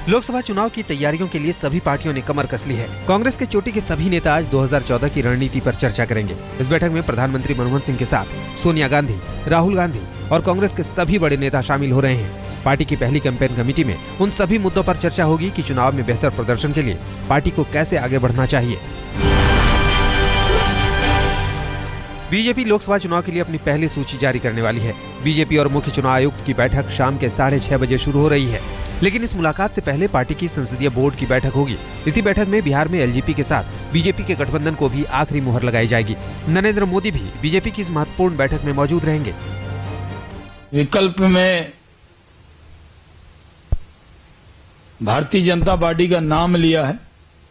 लोकसभा चुनाव की तैयारियों के लिए सभी पार्टियों ने कमर कस ली है। कांग्रेस के चोटी के सभी नेता आज 2014 की रणनीति पर चर्चा करेंगे। इस बैठक में प्रधानमंत्री मनमोहन सिंह के साथ सोनिया गांधी, राहुल गांधी और कांग्रेस के सभी बड़े नेता शामिल हो रहे हैं। पार्टी की पहली कैंपेन कमेटी में उन सभी मुद्दों पर चर्चा होगी कि चुनाव में बेहतर प्रदर्शन के लिए पार्टी को कैसे आगे बढ़ना चाहिए। बीजेपी लोकसभा चुनाव के लिए अपनी पहली सूची जारी करने वाली है। बीजेपी और मुख्य चुनाव आयुक्त की बैठक शाम के 6:30 बजे शुरू हो रही है, लेकिन इस मुलाकात से पहले पार्टी की संसदीय बोर्ड की बैठक होगी। इसी बैठक में बिहार में एलजेपी के साथ बीजेपी के गठबंधन को भी आखिरी मुहर लगाई जाएगी। नरेंद्र मोदी भी बीजेपी की इस महत्वपूर्ण बैठक में मौजूद रहेंगे। विकल्प में भारतीय जनता पार्टी का नाम लिया है,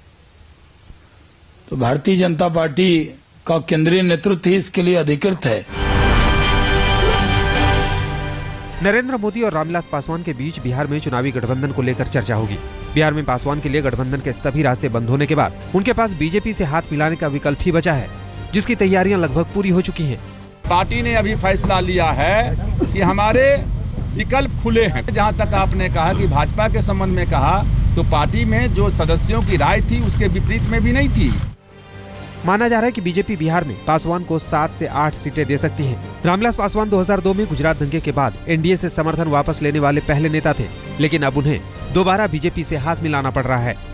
तो भारतीय जनता पार्टी का केंद्रीय नेतृत्व ही इसके लिए अधिकृत है। नरेंद्र मोदी और रामविलास पासवान के बीच बिहार में चुनावी गठबंधन को लेकर चर्चा होगी। बिहार में पासवान के लिए गठबंधन के सभी रास्ते बंद होने के बाद उनके पास बीजेपी से हाथ मिलाने का विकल्प ही बचा है, जिसकी तैयारियां लगभग पूरी हो चुकी हैं। पार्टी ने अभी फैसला लिया है कि हमारे विकल्प खुले हैं। जहां तक आपने कहा कि भाजपा के संबंध में कहा, तो पार्टी में जो सदस्यों की राय थी उसके विपरीत में भी नहीं थी। माना जा रहा है कि बीजेपी बिहार में पासवान को 7 से 8 सीटें दे सकती है। रामविलास पासवान 2002 में गुजरात दंगे के बाद एनडीए से समर्थन वापस लेने वाले पहले नेता थे, लेकिन अब उन्हें दोबारा बीजेपी से हाथ मिलाना पड़ रहा है।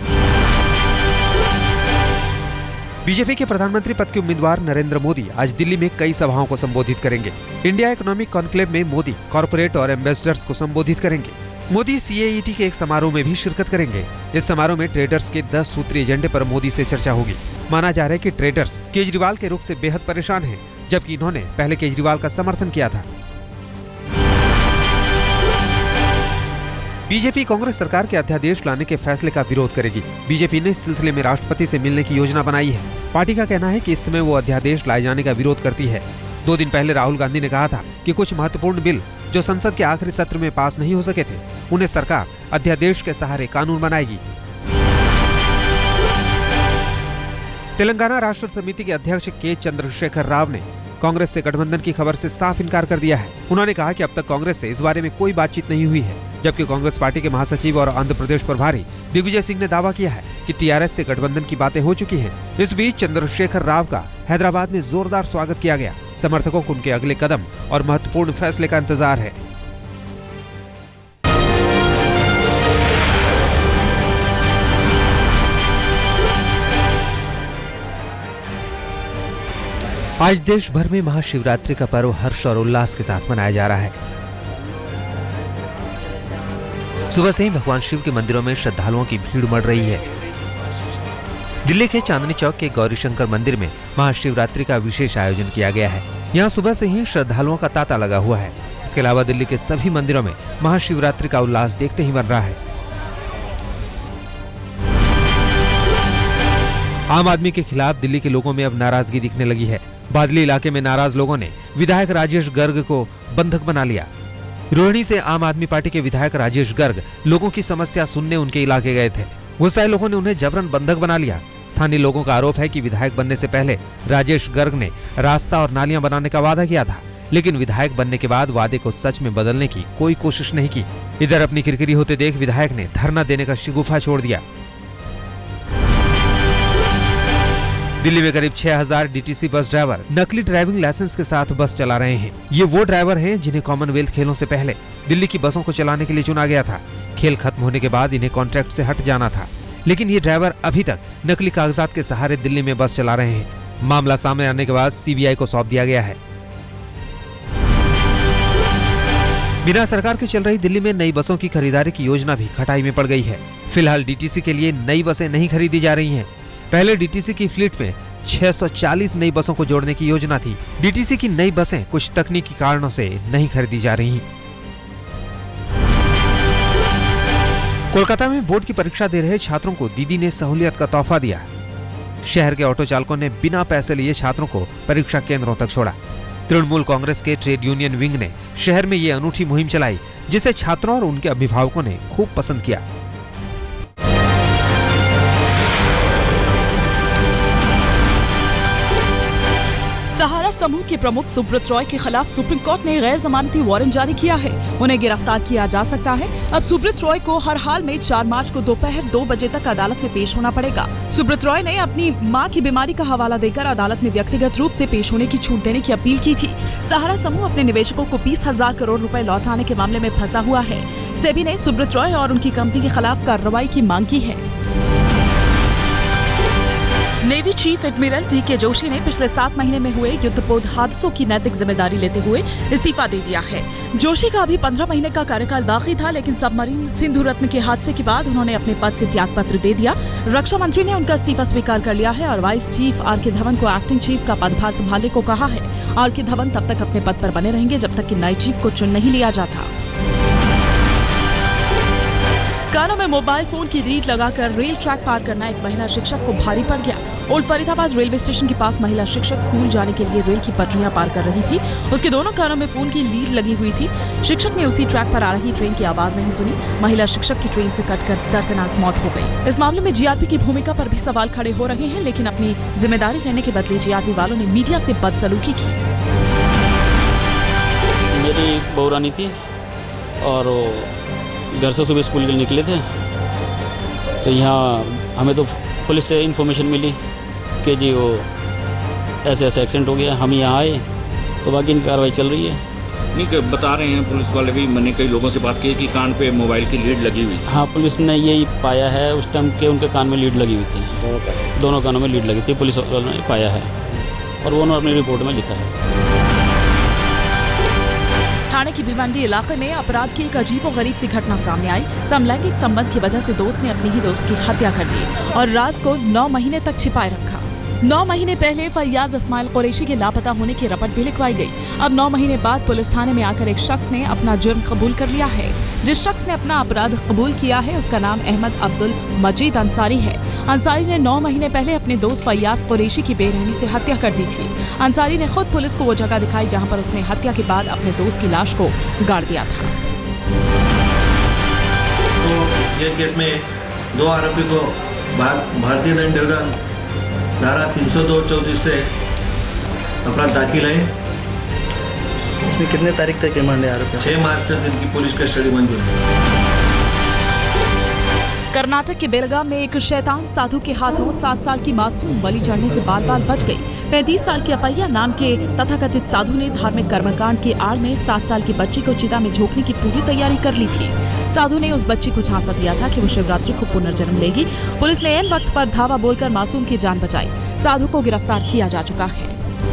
बीजेपी के प्रधानमंत्री पद के उम्मीदवार नरेंद्र मोदी आज दिल्ली में कई सभाओं को संबोधित करेंगे। इंडिया इकोनॉमिक कॉन्क्लेव में मोदी कॉर्पोरेट और एम्बेसडर्स को संबोधित करेंगे। मोदी सीएईटी के एक समारोह में भी शिरकत करेंगे। इस समारोह में ट्रेडर्स के 10 सूत्रीय एजेंडे पर मोदी से चर्चा होगी। माना जा रहा है कि ट्रेडर्स केजरीवाल के रुख से बेहद परेशान हैं, जबकि इन्होंने पहले केजरीवाल का समर्थन किया था। बीजेपी कांग्रेस सरकार के अध्यादेश लाने के फैसले का विरोध करेगी। बीजेपी ने इस सिलसिले में राष्ट्रपति से मिलने की योजना बनाई है। पार्टी का कहना है कि इस समय वो अध्यादेश लाए जाने का विरोध करती है। 2 दिन पहले राहुल गांधी ने कहा था कि कुछ महत्वपूर्ण बिल जो संसद के आखिरी सत्र में पास नहीं हो सके थे, उन्हें सरकार अध्यादेश के सहारे कानून बनाएगी। तेलंगाना राष्ट्र समिति के अध्यक्ष के चंद्रशेखर राव ने कांग्रेस से गठबंधन की खबर से साफ इनकार कर दिया है। उन्होंने कहा कि अब तक कांग्रेस से इस बारे में कोई बातचीत नहीं हुई है, जबकि कांग्रेस पार्टी के महासचिव और आंध्र प्रदेश प्रभारी दिग्विजय सिंह ने दावा किया है कि टीआरएस से गठबंधन की बातें हो चुकी हैं। इस बीच चंद्रशेखर राव का हैदराबाद में जोरदार स्वागत किया गया। समर्थकों को उनके अगले कदम और महत्वपूर्ण फैसले का इंतजार है। आज देश भर में महाशिवरात्रि का पर्व हर्ष और उल्लास के साथ मनाया जा रहा है। सुबह से ही भगवान शिव के मंदिरों में श्रद्धालुओं की भीड़ उमड़ रही है। दिल्ली के चांदनी चौक के गौरीशंकर मंदिर में महाशिवरात्रि का विशेष आयोजन किया गया है। यहाँ सुबह से ही श्रद्धालुओं का तांता लगा हुआ है। इसके अलावा दिल्ली के सभी मंदिरों में महाशिवरात्रि का उल्लास देखते ही बन रहा है। आम आदमी के खिलाफ दिल्ली के लोगों में अब नाराजगी दिखने लगी है। बादली इलाके में नाराज लोगों ने विधायक राजेश गर्ग को बंधक बना लिया। रोहिणी से आम आदमी पार्टी के विधायक राजेश गर्ग लोगों की समस्या सुनने उनके इलाके गए थे। गुस्साए लोगों ने उन्हें जबरन बंधक बना लिया। स्थानीय लोगों का आरोप है कि विधायक बनने से पहले राजेश गर्ग ने रास्ता और नालियां बनाने का वादा किया था, लेकिन विधायक बनने के बाद वादे को सच में बदलने की कोई कोशिश नहीं की। इधर अपनी किरकिरी होते देख विधायक ने धरना देने का शिगुफा छोड़ दिया। दिल्ली में करीब 6000 डीटीसी बस ड्राइवर नकली ड्राइविंग लाइसेंस के साथ बस चला रहे हैं। ये वो ड्राइवर हैं जिन्हें कॉमनवेल्थ खेलों से पहले दिल्ली की बसों को चलाने के लिए चुना गया था। खेल खत्म होने के बाद इन्हें कॉन्ट्रैक्ट से हट जाना था, लेकिन ये ड्राइवर अभी तक नकली कागजात के सहारे दिल्ली में बस चला रहे हैं। मामला सामने आने के बाद सीबीआई को सौंप दिया गया है। बिना सरकार के चल रही दिल्ली में नई बसों की खरीदारी की योजना भी खटाई में पड़ गई है। फिलहाल डीटीसी के लिए नई बसें नहीं खरीदी जा रही हैं। पहले डीटीसी की फ्लीट में 640 नई बसों को जोड़ने की योजना थी। डीटीसी की नई बसें कुछ तकनीकी कारणों से नहीं खरीदी जा रही। कोलकाता में बोर्ड की परीक्षा दे रहे छात्रों को दीदी ने सहूलियत का तोहफा दिया। शहर के ऑटो चालकों ने बिना पैसे लिए छात्रों को परीक्षा केंद्रों तक छोड़ा। तृणमूल कांग्रेस के ट्रेड यूनियन विंग ने शहर में ये अनूठी मुहिम चलाई, जिसे छात्रों और उनके अभिभावकों ने खूब पसंद किया। सहारा समूह के प्रमुख सुब्रत रॉय के खिलाफ सुप्रीम कोर्ट ने गैर जमानती वारंट जारी किया है। उन्हें गिरफ्तार किया जा सकता है। अब सुब्रत रॉय को हर हाल में 4 मार्च को दोपहर 2 बजे तक अदालत में पेश होना पड़ेगा। सुब्रत रॉय ने अपनी मां की बीमारी का हवाला देकर अदालत में व्यक्तिगत रूप से पेश होने की छूट देने की अपील की थी। सहारा समूह अपने निवेशकों को 20,000 करोड़ रुपए लौटाने के मामले में फंसा हुआ है। सेबी ने सुब्रत रॉय और उनकी कंपनी के खिलाफ कार्रवाई की मांग की है। Navy chief admiral D K. Joshi ने पिछले 7 महीने में हुए युद्धपोत हादसों की नैतिक जिम्मेदारी लेते हुए इस्तीफा दे दिया है। जोशी का अभी 15 महीने का कार्यकाल बाकी था, लेकिन सबमरीन सिंधु रत्न के हादसे के बाद उन्होंने अपने पद से त्यागपत्र दे दिया। रक्षा मंत्री ने उनका इस्तीफा स्वीकार कर लिया है और वाइस चीफ आर.के. धवन को एक्टिंग चीफ का पदभार संभालने को कहा है। आर.के. धवन तब तक अपने पद पर बने रहेंगे जब तक कि नए चीफ को चुन नहीं लिया जाता। कानों में मोबाइल फोन की रीड लगाकर रेल ट्रैक पार करना एक महिला शिक्षक को भारी पड़ गया। ओल्ड फरीदाबाद रेलवे स्टेशन के पास महिला शिक्षक स्कूल जाने के लिए रेल की पटरियां पार कर रही थी। उसके दोनों कानों में फोन की लीड लगी हुई थी। शिक्षक ने उसी ट्रैक पर आ रही ट्रेन की आवाज नहीं सुनी। महिला शिक्षक की ट्रेन से कटकर दर्दनाक मौत हो गई। इस मामले में जीआरपी की भूमिका पर भी सवाल खड़े हो रहे हैं, लेकिन अपनी जिम्मेदारी लेने के बदले जीआरपी वालों ने मीडिया से बदसलूकी की। मेरी बहू रानी थी और घर से सुबह स्कूल के लिए निकले थे, तो यहाँ हमें तो पुलिस से इन्फॉर्मेशन मिली कि जी वो ऐसे एक्सीडेंट हो गया। हम यहाँ आए तो बाकी इनकी कार्रवाई चल रही है। नहीं, बता रहे हैं पुलिस वाले भी, मैंने कई लोगों से बात की कि कान पे मोबाइल की लीड लगी हुई। हाँ, पुलिस ने यही पाया है उस टाइम के उनके कान में लीड लगी हुई थी। दोनों कानों में लीड लगी थी, पुलिस वालों ने पाया है और वो उन्होंने अपनी रिपोर्ट में लिखा है। थाने की भिवंडी इलाके में अपराध की एक अजीबोगरीब सी घटना सामने आई। समलैंगिक संबंध की वजह से दोस्त ने अपने ही दोस्त की हत्या कर दी और राज को 9 महीने तक छिपाए रखा। 9 महीने पहले फैयाज इस्माइल कुरैशी के लापता होने की रपट भी लिखवाई गई। अब 9 महीने बाद पुलिस थाने में आकर एक शख्स ने अपना जुर्म कबूल कर लिया है। जिस शख्स ने अपना अपराध कबूल किया है उसका नाम अहमद अब्दुल मजीद अंसारी है। अंसारी ने 9 महीने पहले अपने दोस्त फैयाज कुरैशी की बेरहमी से हत्या कर दी थी। अंसारी ने खुद पुलिस को वो जगह दिखाई जहां पर उसने हत्या के बाद अपने दोस्त की लाश को गाड़ दिया था। तो ये केस में 2 आरोपी को भारतीय दंड विधान धारा 302-34 से अपराध दाखिल है। इसमें कितने तारीख तक रिमांड है आरोपी? 6 मार्च तक इनकी पुलिस कस्टडी मंजूर है। कर्नाटक के बेलगाम में एक शैतान साधु के हाथों 7 साल की मासूम बलि चढ़ने से बाल बाल बच गई। 35 साल के अपैया नाम के तथाकथित साधु ने धार्मिक कर्मकांड की आड़ में 7 साल की बच्ची को चिता में झोंकने की पूरी तैयारी कर ली थी। साधु ने उस बच्ची को झांसा दिया था कि वो शिवरात्रि को पुनर्जन्म लेगी। पुलिस ने ऐन वक्त पर धावा बोलकर मासूम की जान बचाई। साधु को गिरफ्तार किया जा चुका है।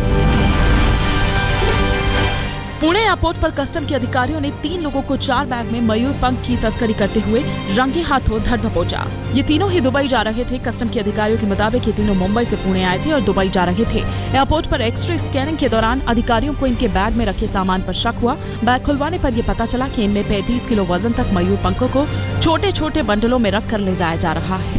पुणे एयरपोर्ट पर कस्टम के अधिकारियों ने 3 लोगों को 4 बैग में मयूर पंख की तस्करी करते हुए रंगे हाथों धर दबोचा। ये तीनों ही दुबई जा रहे थे। कस्टम के अधिकारियों के मुताबिक ये तीनों मुंबई से पुणे आए थे और दुबई जा रहे थे। एयरपोर्ट पर एक्सरे स्कैनिंग के दौरान अधिकारियों को इनके बैग में रखे सामान पर शक हुआ। बैग खुलवाने पर यह पता चला कि इनमें 35 किलो वजन तक मयूर पंखों को छोटे छोटे बंडलों में रख कर ले जाया जा रहा है।